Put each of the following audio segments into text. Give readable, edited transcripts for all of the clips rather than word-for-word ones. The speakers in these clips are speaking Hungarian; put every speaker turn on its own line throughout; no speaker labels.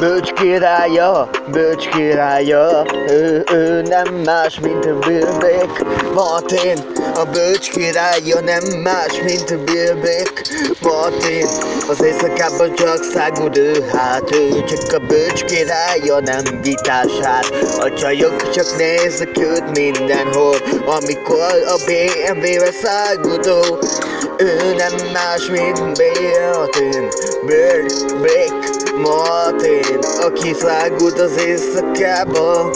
bölcs királya, bölcs királya, ő nem más, mint a Bilbék Martin. A bölcs királya nem más, mint a Bilbék Martin. Az éjszakában csak száguld ő, hát ő csak a bölcs királya, nem vitás hát. A csajok csak néznek őt mindenhol, amikor a BMW-vel száguldó. Ő nem más, mint Martin, Bilbék Martin, aki száguld az éjszakába.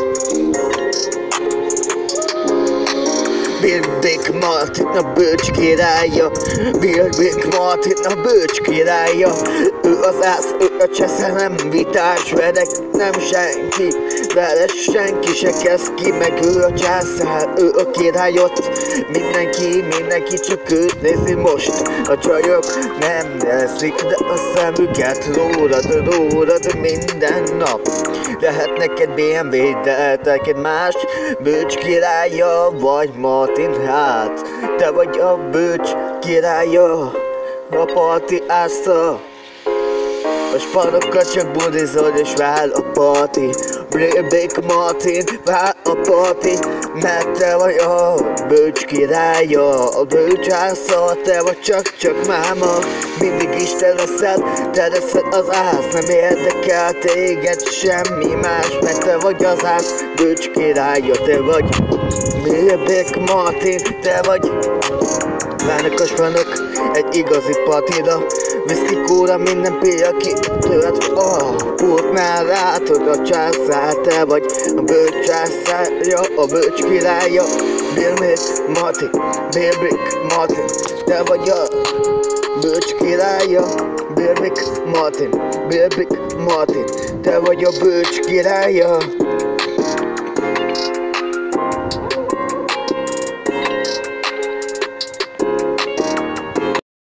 Bilbék Martin a bölcs királya, Bilbék Martin a bölcs királya. Ő az ász, ő a csesze, nem vitás, vele nem senki, vele senki se kezd ki, meg ő a császár, ő a királyot. Mindenki csak őt nézi most. A csajok nem neszik, de a szemüket rólad minden nap. Lehet neked BMW, de neked más, bölcs királya vagy Martin, hát te vagy a bölcs királya, a parti ásza. A sparokkal csak budizol és vár a parti. Bilbék Martin, vár a parti, mert te vagy a bölcs királya, a bölcs ásza, te vagy csak máma. Mindig is te leszel az ász, nem érdekel téged semmi más, mert te vagy az ász, bölcs királya, te vagy Bilbék Martin, te vagy. Várnak a spanok egy igazi partira, viszki, kóra, minden pélya ki tölt a pultnál, látod a császár, te vagy a bölcs császárja, a bölcs királya. Bilbék Martin, Bilbék Martin, te vagy a bölcs királya. Bilbék Martin, Bilbék Martin, te vagy a bölcs királya.